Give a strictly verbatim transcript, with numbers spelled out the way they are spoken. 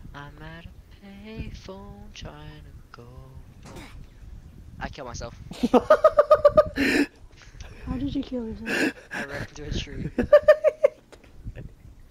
I'm at a payphone trying to go home. I killed myself. How did you kill yourself? I ran into a tree.